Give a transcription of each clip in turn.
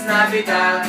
Navidad,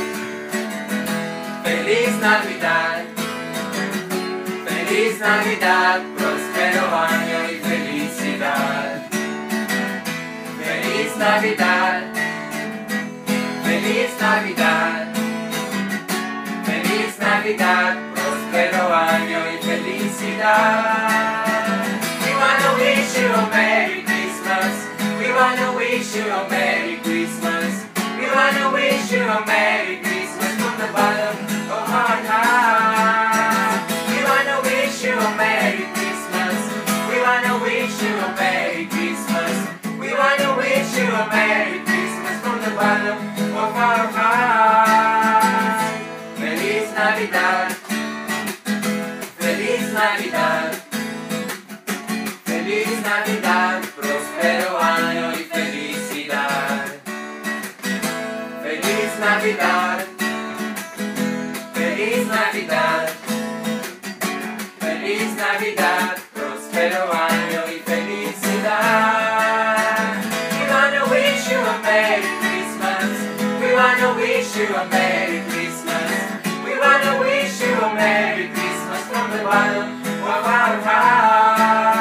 feliz Navidad, feliz Navidad, próspero año y felicidad. Feliz Navidad, feliz Navidad, feliz Navidad, próspero año y felicidad. We wanna wish you a Merry Christmas, we wanna wish you a Merry Christmas. We wanna wish you a Merry Christmas from the bottom of our heart. We wanna wish you a Merry Christmas. We wanna wish you a Merry Christmas. We wanna wish you a Merry Christmas from the bottom of our hearts. Feliz Navidad, feliz Navidad, feliz Navidad, próspero año y felicidad. Feliz Navidad, feliz Navidad, feliz Navidad, próspero año y felicidad. We wanna wish you a Merry Christmas. We wanna wish you a Merry Christmas. We wanna wish you a Merry Christmas from the bottom of our heart.